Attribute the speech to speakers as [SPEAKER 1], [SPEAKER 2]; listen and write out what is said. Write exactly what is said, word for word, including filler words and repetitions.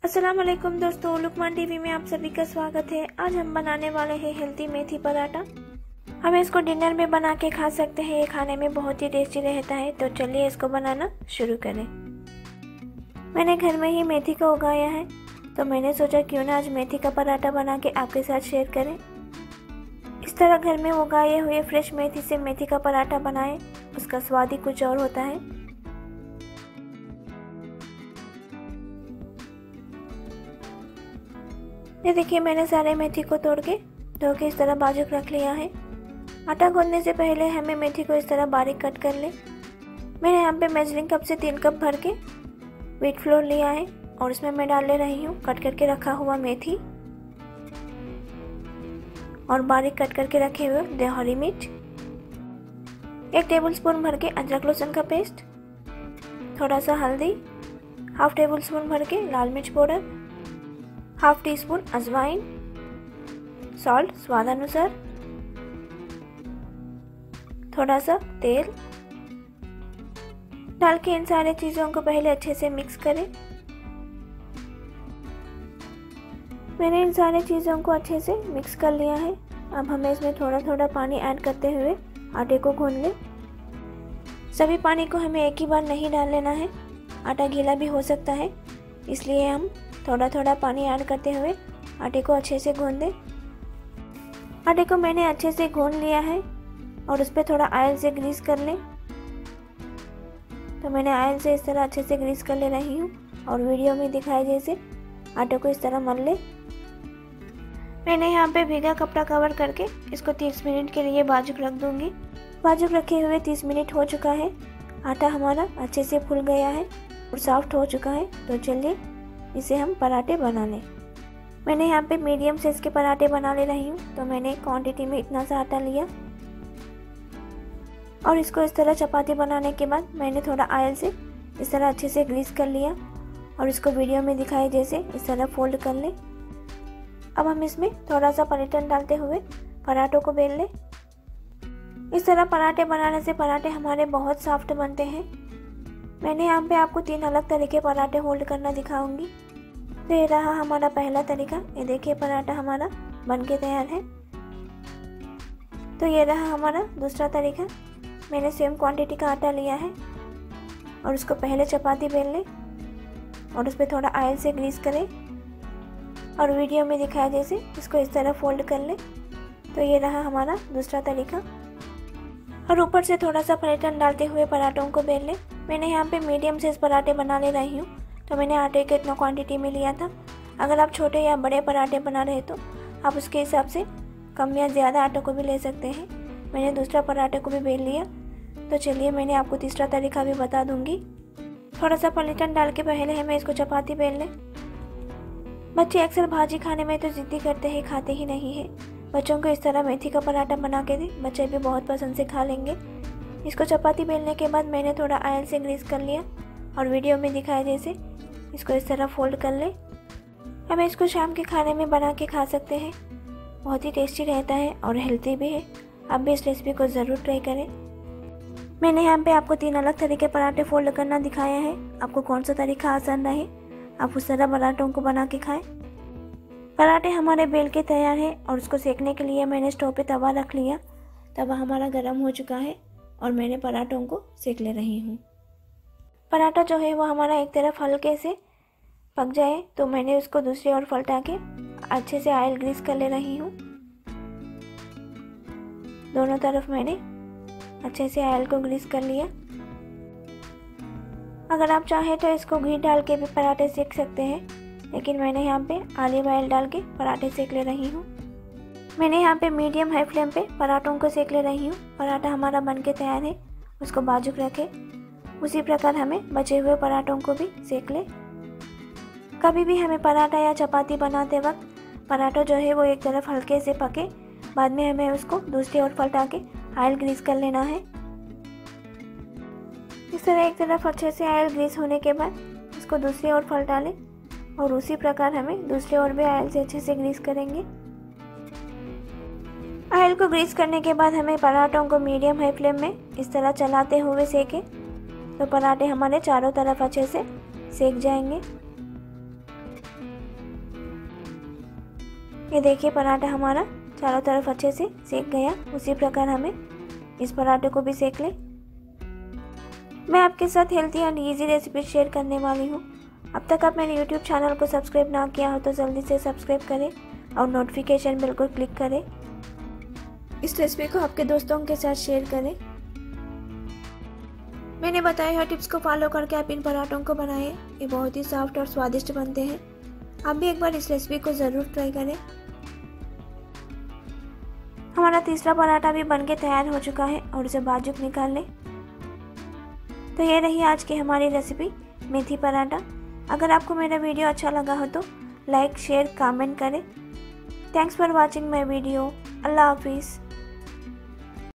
[SPEAKER 1] अस्सलाम वालेकुम दोस्तों, लुकमान टीवी में आप सभी का स्वागत है। आज हम बनाने वाले हैं हेल्दी मेथी पराठा। हम इसको डिनर में बना के खा सकते हैं। ये खाने में बहुत ही टेस्टी रहता है। तो चलिए इसको बनाना शुरू करें। मैंने घर में ही मेथी को उगाया है, तो मैंने सोचा क्यों ना आज मेथी का पराठा बना के आपके साथ शेयर करें। इस तरह घर में उगाए हुए फ्रेश मेथी से मेथी का पराठा बनाएं, उसका स्वाद ही कुछ और होता है। ये देखिए, मैंने सारे मेथी को तोड़ के धो के इस तरह बाजुक रख लिया है। आटा गूंदने से पहले हमें मेथी को इस तरह बारीक कट कर ले। मैंने यहाँ पे मेजरिंग कप से तीन कप भर के व्हीट फ्लोर लिया है और इसमें मैं डाल ले रही हूँ कट करके रखा हुआ मेथी और बारीक कट करके रखे हुए हरी मिर्च, एक टेबल स्पून भर के अदरक लहसुन का पेस्ट, थोड़ा सा हल्दी, हाफ टेबल स्पून भर के लाल मिर्च पाउडर, हाफ टी स्पून अजवाइन, सॉल्ट स्वाद अनुसार, थोड़ा सा तेल डाल के इन सारे चीज़ों को पहले अच्छे से मिक्स करें। मैंने इन सारे चीज़ों को अच्छे से मिक्स कर लिया है। अब हमें इसमें थोड़ा थोड़ा पानी ऐड करते हुए आटे को गूंद लें। सभी पानी को हमें एक ही बार नहीं डाल लेना है, आटा गीला भी हो सकता है, इसलिए हम थोड़ा थोड़ा पानी ऐड करते हुए आटे को अच्छे से गूंद दें। आटे को मैंने अच्छे से गूंद लिया है और उस पर थोड़ा ऑयल से ग्रीस कर लें। तो मैंने ऑयल से इस तरह अच्छे से ग्रीस कर ले रही हूँ और वीडियो में दिखाए जैसे आटे को इस तरह मल ले। मैंने यहाँ पे भीगा कपड़ा कवर करके इसको तीस मिनट के लिए बाजुक रख दूँगी। बाजुक रखे हुए तीस मिनट हो चुका है। आटा हमारा अच्छे से फूल गया है और सॉफ्ट हो चुका है। तो चलिए इसे हम पराठे बना लें। मैंने यहाँ पे मीडियम साइज के पराठे बना ले रही हूँ, तो मैंने क्वांटिटी में इतना सा आटा लिया और इसको इस तरह चपाती बनाने के बाद मैंने थोड़ा ऑयल से इस तरह अच्छे से ग्रीस कर लिया और इसको वीडियो में दिखाए जैसे इस तरह फोल्ड कर लें। अब हम इसमें थोड़ा सा पलटन डालते हुए पराठों को बेल लें। इस तरह पराठे बनाने से पराठे हमारे बहुत सॉफ्ट बनते हैं। मैंने यहाँ पे आपको तीन अलग तरीके पराठे होल्ड करना दिखाऊंगी। तो ये रहा हमारा पहला तरीका। ये देखिए, पराठा हमारा बनके तैयार है। तो ये रहा हमारा दूसरा तरीका। मैंने सेम क्वांटिटी का आटा लिया है और उसको पहले चपाती बेल लें और उस पर थोड़ा ऑयल से ग्रीस करें और वीडियो में दिखाया जैसे इसको इस तरह फोल्ड कर लें। तो ये रहा हमारा दूसरा तरीका। और ऊपर से थोड़ा सा पलटन डालते हुए पराठों को बेल लें। मैंने यहाँ पे मीडियम साइज पराठे बना ले रही हूँ, तो मैंने आटे के इतना क्वांटिटी में लिया था। अगर आप छोटे या बड़े पराठे बना रहे तो आप उसके हिसाब से कम या ज़्यादा आटे को भी ले सकते हैं। मैंने दूसरा पराठे को भी बेल लिया। तो चलिए मैंने आपको तीसरा तरीका भी बता दूँगी। थोड़ा सा पलटन डाल के पहले हमें इसको चपाती बेल लें। बच्चे अक्सर भाजी खाने में तो ज़िद्दी करते हैं, खाते ही नहीं है। बच्चों को इस तरह मेथी का पराठा बना के दें, बच्चे भी बहुत पसंद से खा लेंगे। इसको चपाती बेलने के बाद मैंने थोड़ा ऑयल से ग्रीस कर लिया और वीडियो में दिखाया जैसे इसको इस तरह फोल्ड कर लें। हम इसको शाम के खाने में बना के खा सकते हैं। बहुत ही टेस्टी रहता है और हेल्दी भी है। आप भी इस रेसिपी को ज़रूर ट्राई करें। मैंने यहाँ पे आपको तीन अलग तरीके पराठे फोल्ड करना दिखाया है। आपको कौन सा तरीका आसान रहे आप उस तरह पराठों को बना के खाएं। पराठे हमारे बेल के तैयार है और उसको सेकने के लिए मैंने स्टोव पे तवा रख लिया। तवा हमारा गर्म हो चुका है और मैंने पराठों को सेक ले रही हूँ। पराठा जो है वो हमारा एक तरफ हल्के से पक जाए तो मैंने उसको दूसरी ओर पलटा के अच्छे से ऑयल ग्रीस कर ले रही हूँ। दोनों तरफ मैंने अच्छे से ऑयल को ग्रीस कर लिया। अगर आप चाहें तो इसको घी डाल के भी पराठे सेक सकते हैं, लेकिन मैंने यहाँ पे ऑलिव ऑयल डाल के पराठे सेक ले रही हूँ। मैंने यहाँ पे मीडियम हाई फ्लेम पे पराठों को सेक ले रही हूँ। पराठा हमारा बन के तैयार है, उसको बाजुक रखें। उसी प्रकार हमें बचे हुए पराठों को भी सेक ले। कभी भी हमें पराठा या चपाती बनाते वक्त पराठा जो है वो एक तरफ हल्के से पके, बाद में हमें उसको दूसरी ओर पलटा के ऑयल ग्रीस कर लेना है। इस तरह एक तरफ अच्छे से ऑयल ग्रीस होने के बाद इसको दूसरी ओर पलटा लें और उसी प्रकार हमें दूसरी ओर भी ऑयल से अच्छे से ग्रीस करेंगे। ऑयल को ग्रीस करने के बाद हमें पराठों को मीडियम हाई फ्लेम में इस तरह चलाते हुए सेकें तो पराठे हमारे चारों तरफ अच्छे से सेक जाएंगे। ये देखिए पराठा हमारा चारों तरफ अच्छे से सेक गया। उसी प्रकार हमें इस पराठे को भी सेक लें। मैं आपके साथ healthy and easy recipe share करने वाली हूँ। अब तक आप मेरे यूट्यूब चैनल को सब्सक्राइब ना किया हो तो जल्दी से सब्सक्राइब करें और नोटिफिकेशन बेल को क्लिक करें। इस रेसिपी को आपके दोस्तों के साथ शेयर करें। मैंने बताए हुए टिप्स को फॉलो करके आप इन पराठों को बनाएं। ये बहुत ही सॉफ्ट और स्वादिष्ट बनते हैं। आप भी एक बार इस रेसिपी को ज़रूर ट्राई करें। हमारा तीसरा पराठा भी बनके तैयार हो चुका है और इसे बाजुक निकाल लें। तो ये रही आज की हमारी रेसिपी मेथी पराठा। अगर आपको मेरा वीडियो अच्छा लगा हो तो लाइक शेयर कमेंट करें। Thanks for watching my video. अल्लाह हाफिज़।